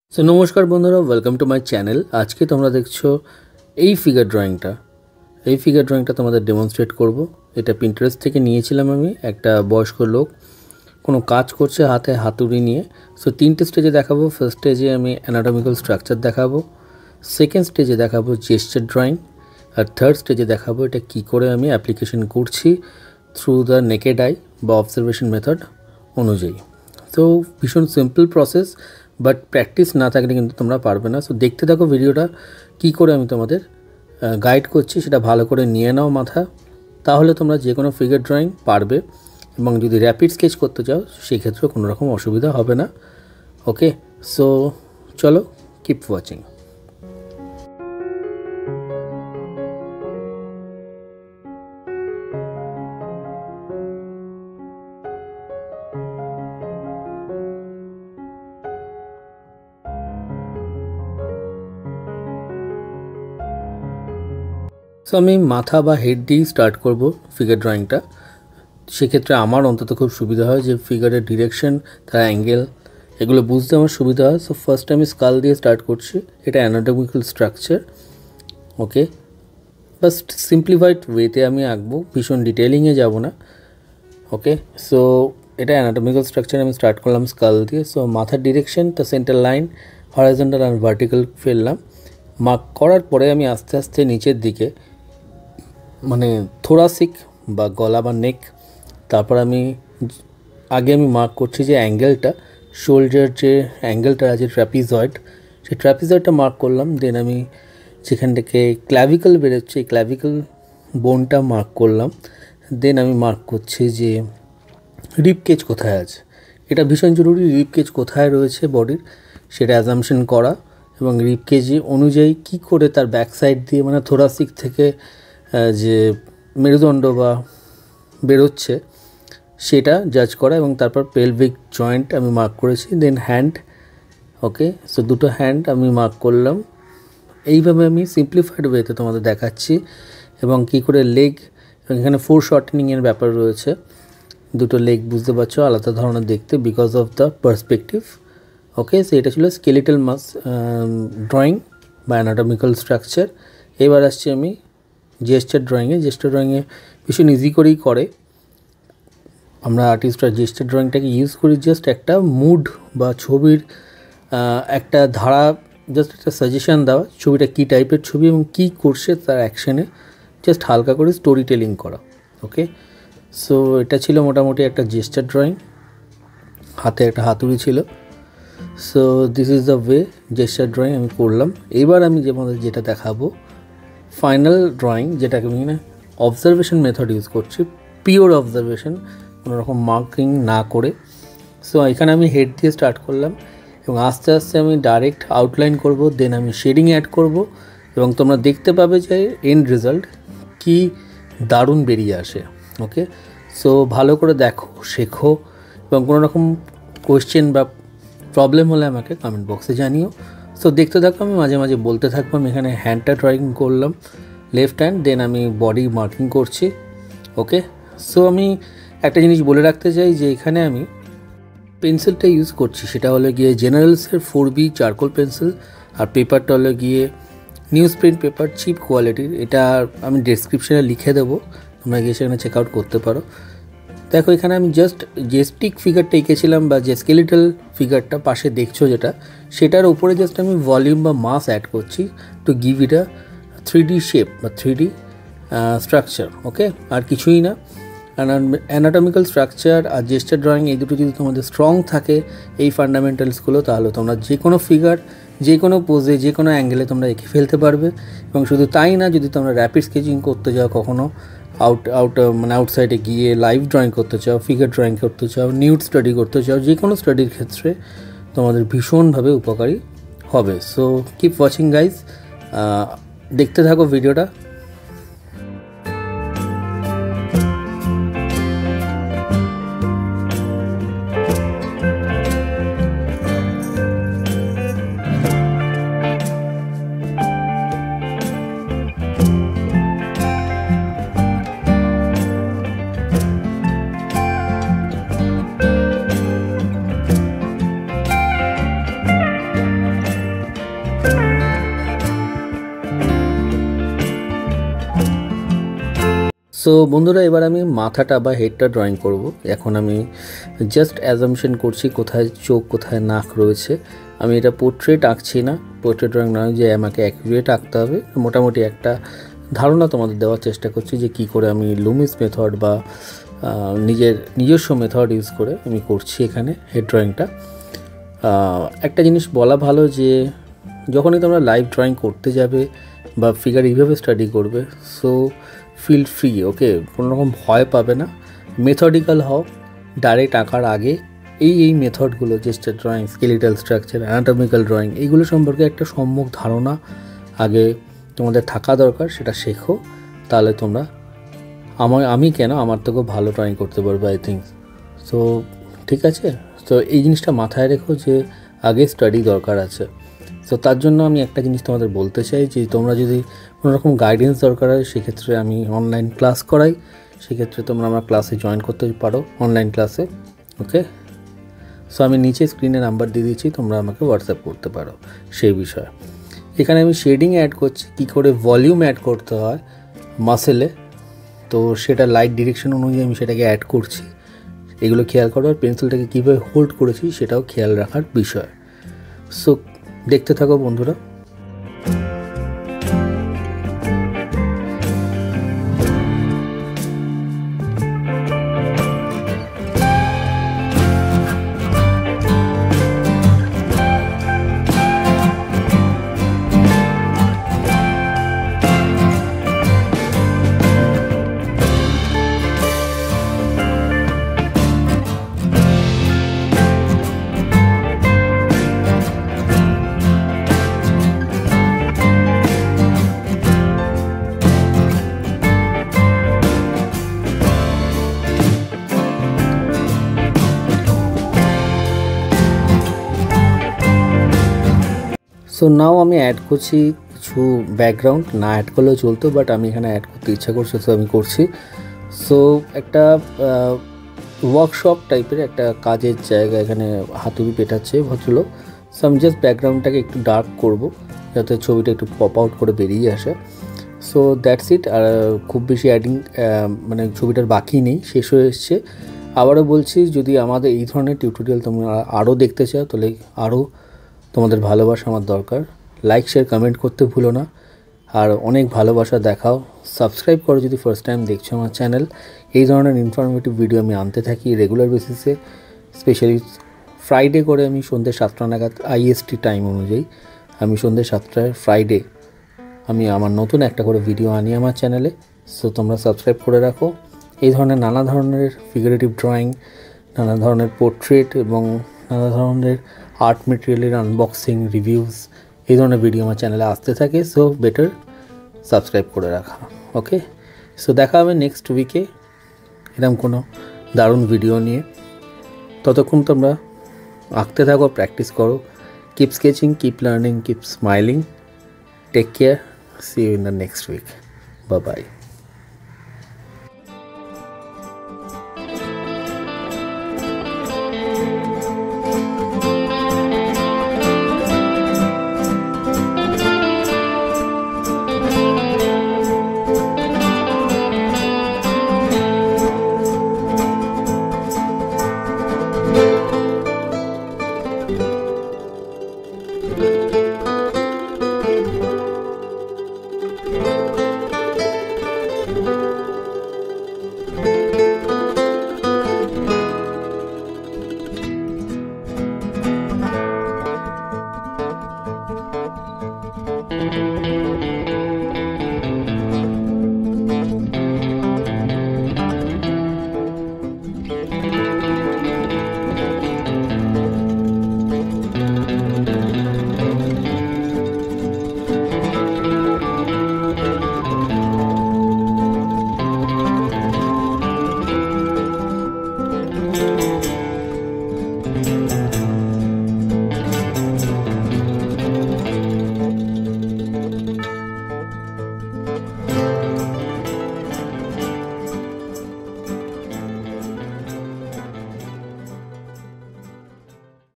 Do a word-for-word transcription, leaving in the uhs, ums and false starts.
So নমস্কার বন্ধুরা, welcome to my channel. আজকে তোমরা দেখছো এই ফিগার ড্রয়িংটা এই ফিগার ড্রয়িংটা তোমাদের ডেমনস্ট্রেট করব। এটা পিন্টারেস্ট থেকে নিয়েছিলাম আমি। একটা বয়স্ক লোক কোনো কাজ করছে হাতে হাতুড়ি নিয়ে। সো তিনটে স্টেজে দেখাবো। ফার্স্ট স্টেজে আমি অ্যানাটমিক্যাল স্ট্রাকচার দেখাবো, সেকেন্ড স্টেজে দেখাবো জেস্টার ড্রয়িং, আর থার্ড স্টেজে দেখাবো এটা কী করে আমি অ্যাপ্লিকেশন করছি থ্রু দ্য নেকেড আই বা অবজারভেশন মেথড অনুযায়ী। তো ভীষণ সিম্পল প্রসেস, বাট প্র্যাকটিস না থাকলে কিন্তু তোমরা পারবে না। সো দেখতে থাকো ভিডিওটা, কী করে আমি তোমাদের গাইড করছি সেটা ভালো করে নিয়ে নাও মাথা, তাহলে তোমরা যে কোনো ফিগার ড্রয়িং পারবে। এবং যদি র্যাপিড স্কেচ করতে চাও সেক্ষেত্রে কোনো রকম অসুবিধা হবে না। ওকে, সো চলো, কিপ ওয়াচিং। সো আমি মাথা বা হেড দিয়েই স্টার্ট করব ফিগার ড্রয়িংটা। সেক্ষেত্রে আমার অন্তত খুব সুবিধা হয় যে ফিগারের ডিরেকশন, তার অ্যাঙ্গেল, এগুলো বুঝতে আমার সুবিধা হয়। সো ফার্স্ট আমি স্কাল দিয়ে স্টার্ট করছি। এটা অ্যানাটমিক্যাল স্ট্রাকচার। ওকে, বাস সিম্পলিফাইড ওয়েতে আমি আঁকবো, ভীষণ ডিটেলিংয়ে যাব না। ওকে, সো এটা অ্যানাটমিক্যাল স্ট্রাকচার আমি স্টার্ট করলাম স্কাল দিয়ে। সো মাথার ডিরেকশন, তার সেন্টার লাইন, হরাইজন্টাল আর ভার্টিক্যাল ফেললাম। মার্ক করার পরে আমি আস্তে আস্তে নিচের দিকে, মানে থোরাসিক বা গলা বা নেক, তারপর আমি আগে আমি মার্ক করছি যে অ্যাঙ্গেলটা, শোল্ডার যে অ্যাঙ্গেলটা আছে ট্র্যাপিজয়েড, সেই ট্র্যাপিজয়েডটা মার্ক করলাম। দেন আমি যেখান থেকে ক্ল্যাভিকল বেরোচ্ছে এই ক্ল্যাভিকল বোনটা মার্ক করলাম। দেন আমি মার্ক করছি যে রিব কেজ কোথায় আছে। এটা ভীষণ জরুরি, রিব কেজ কোথায় রয়েছে বডির সেটা অ্যাজাম্পশন করা, এবং রিব কেজ অনুযায়ী কী করে তার ব্যাক সাইড দিয়ে, মানে থোরাসিক থেকে যে মেরুদণ্ড বা বেরোচ্ছে সেটা জাজ করা, এবং তারপর পেলভিক জয়েন্ট আমি মার্ক করেছি। Then hand. ওকে, সো দুটো হ্যান্ড আমি মার্ক করলাম। এইভাবে আমি সিম্পলিফাইড ওয়েতে তোমাদের দেখাচ্ছি। এবং কী করে লেগ, এবং এখানে ফোর শর্টেনিংয়ের ব্যাপার রয়েছে। দুটো লেগ বুঝতে পারছো আলাদা ধরনের দেখতে, because of the perspective. Okay, so এটা ছিল স্কেলিটাল মাস ড্রয়িং বা অ্যানাটমিক্যাল স্ট্রাকচার। এবার আসছি আমি জেস্টার ড্রয়িংয়ে। জেস্টার ড্রয়িংয়ে ভীষণ ইজি করেই করে। আমরা আর্টিস্টরা জেস্টার ড্রয়িংটাকে ইউজ করি জাস্ট একটা মুড বা ছবির একটা ধারা, জাস্ট একটা সাজেশান দেওয়া, ছবিটা কী টাইপের ছবি এবং কী করছে তার অ্যাকশানে জাস্ট হালকা করে স্টোরি টেলিং করা। ওকে, সো এটা ছিল মোটামুটি একটা জেস্টার ড্রয়িং। হাতে একটা হাতুড়ি ছিল। So this is the way gesture drawing আমি করলাম। এবার আমি যে আমাদের যেটা দেখাবো ফাইনাল ড্রয়িং, যেটাকে আমি না অবজারভেশন মেথড ইউজ করছি, পিওর অবজারভেশন, কোনো রকম মার্কিং না করে। সো এখানে আমি হেড দিয়ে স্টার্ট করলাম এবং আস্তে আস্তে আমি ডাইরেক্ট আউটলাইন করব। দেন আমি শেডিং অ্যাড করব এবং তোমরা দেখতে পাবে যে এন্ড রেজাল্ট কি দারুণ বেরিয়ে আসে। ওকে, সো ভালো করে দেখো, শেখো, এবং কোনো রকম কোয়েশ্চেন বা প্রবলেম হলে আমাকে কমেন্ট বক্সে জানিও। সো দেখতে থাকো, আমি মাঝে মাঝে বলতে থাকবো। আমি এখানে হ্যান্ডটা ড্রয়িং করলাম, লেফট হ্যান্ড, দেন আমি বডি মার্কিং করছি। ওকে, সো আমি একটা জিনিস বলে রাখতে চাই যে এখানে আমি পেন্সিলটা ইউজ করছি সেটা হলো গিয়ে জেনারেলসের ফোর বি চারকোল পেন্সিল, আর পেপারটা হলো গিয়ে নিউজ প্রিন্ট পেপার, চিপ কোয়ালিটির। এটা আমি ডেসক্রিপশানে লিখে দেবো, তোমরা গিয়ে সেখানে চেক আউট করতে পারো। দেখো এখানে আমি জাস্ট যে স্টিক ফিগারটা এঁকেছিলাম বা যে স্কেলিটাল ফিগারটা পাশে দেখছো যেটা, সেটার উপরে জাস্ট আমি ভলিউম বা মাস অ্যাড করছি to give it a three D shape বা থ্রি ডি স্ট্রাকচার। ওকে, আর কিছুই না। অ্যানাটমিক্যাল স্ট্রাকচার আর জেস্টার ড্রয়িং এই দুটো যদি তোমাদের স্ট্রং থাকে, এই ফান্ডামেন্টালসগুলো, তাহলে তোমরা যে কোনো ফিগার, যে কোনো পোজে, যে কোনো অ্যাঙ্গেলে তোমরা এঁকে ফেলতে পারবে। এবং শুধু তাই না, যদি তোমরা র্যাপিড স্কেচিং করতে যাও, কখনো আউট আউট মানে আউটসাইডে গিয়ে লাইভ ড্রয়িং করতে চাও, ফিগার ড্রয়িং করতে চাও, নিউড স্টাডি করতে চাও, যে কোনো স্টাডির ক্ষেত্রে তোমাদের ভীষণভাবে উপকারী হবে। সো কিপ ওয়াচিং গাইজ, দেখতে থাকো ভিডিওটা। সো বন্ধুরা, এবার আমি মাথাটা বা হেডটা ড্রয়িং করব। এখন আমি জাস্ট অ্যাজাম্পশন করছি কোথায় চোখ কোথায় নাক রয়েছে। আমি এটা পোর্ট্রেট আঁকছি না, পোর্ট্রেট ড্রয়িং নয় যে আমাকে অ্যাকুরেট আঁকতে হবে। মোটামুটি একটা ধারণা তোমাদের দেওয়ার চেষ্টা করছি যে কী করে আমি লুমিস মেথড বা নিজের নিজস্ব মেথড ইউজ করে আমি করছি এখানে হেড ড্রয়িংটা। একটা জিনিস বলা ভালো যে যখনই তোমরা লাইভ ড্রয়িং করতে যাবে বা ফিগার এইভাবে স্টাডি করবে, সো ফিল ফ্রি, ওকে, কোনো রকম ভয় পাবে না। মেথডিক্যাল হও, ডাইরেক্ট আঁকার আগে এই এই মেথডগুলো, gesture drawing, skeletal structure, anatomical drawing, এইগুলো সম্পর্কে একটা সম্যক ধারণা আগে তোমাদের থাকা দরকার। সেটা শেখো, তাহলে তোমরা আমার আমি কেন আমার থেকেও ভালো ড্রয়িং করতে পারবে আই থিঙ্ক। সো ঠিক আছে, তো এই জিনিসটা মাথায় রেখো যে আগে স্টাডি দরকার আছে। সো তার জন্য আমি একটা জিনিস তোমাদের বলতে চাই যে তোমরা যদি কোনো রকম গাইডেন্স দরকার হয়, সেক্ষেত্রে আমি অনলাইন ক্লাস করাই। সেক্ষেত্রে তোমরা আমার ক্লাসে জয়েন করতে পারো, অনলাইন ক্লাসে, ওকে। সো আমি নিচে স্ক্রিনে নাম্বার দিয়ে দিচ্ছি, তোমরা আমাকে হোয়াটসঅ্যাপ করতে পারো সেই বিষয়ে। এখানে আমি শেডিং অ্যাড করছি, কী করে ভলিউম অ্যাড করতে হয় মাসেলে, তো সেটা লাইট ডিরেকশন অনুযায়ী আমি সেটাকে অ্যাড করছি। এগুলো খেয়াল করো, আর পেন্সিলটাকে কীভাবে হোল্ড করেছি সেটাও খেয়াল রাখার বিষয়। সো দেখতে থাকো বন্ধুরা। সো নাও আমি অ্যাড করছি কিছু ব্যাকগ্রাউন্ড, না অ্যাড করলেও চলতো, বাট আমি এখানে অ্যাড করতে ইচ্ছা করছে, সো আমি করছি। সো একটা ওয়ার্কশপ টাইপের একটা কাজের জায়গা, এখানে হাতুড়ি পেটাচ্ছে ভদ্রলোক। সো আমি জাস্ট ব্যাকগ্রাউন্ডটাকে একটু ডার্ক করব যাতে ছবিটা একটু পপ আউট করে বেরিয়ে আসে। So that's it. আর খুব বেশি অ্যাডিং মানে ছবিটার বাকি নেই, শেষ হয়ে এসছে। আবারও বলছি, যদি আমাদের এই ধরনের টিউটোরিয়াল তোমরা আরও দেখতে চাও, তাহলে আরও তোমাদের ভালোবাসা আমার দরকার। লাইক শেয়ার কমেন্ট করতে ভুলো না, আর অনেক ভালোবাসা দেখাও। সাবস্ক্রাইব করো যদি ফার্স্ট টাইম দেখছো আমার চ্যানেল। এই ধরনের ইনফরমেটিভ ভিডিও আমি আনতে থাকি রেগুলার বেসিসে, স্পেশালি ফ্রাইডে করে। আমি সন্ধ্যে সাতটা নাগাদ আইএসটি টাইম অনুযায়ী আমি সন্ধ্যে সাতটায় ফ্রাইডে আমি আমার নতুন একটা করে ভিডিও আনি আমার চ্যানেলে। সো তোমরা সাবস্ক্রাইব করে রাখো। এই ধরনের নানা ধরনের ফিগারেটিভ ড্রয়িং, নানা ধরনের পোর্ট্রেট এবং নানা ধরনের আর্ট মেটেরিয়ালের আনবক্সিং, রিভিউস, এই ধরনের ভিডিও আমার চ্যানেলে আসতে থাকে। সো বেটার সাবস্ক্রাইব করে রাখা, ওকে। সো দেখা হবে নেক্সট উইকে এরকম কোনো দারুণ ভিডিও নিয়ে। ততক্ষণ তোমরা আঁকতে থাকো, প্র্যাকটিস করো। Keep sketching, keep learning, keep smiling. Take care, see you in the next week. Bye by.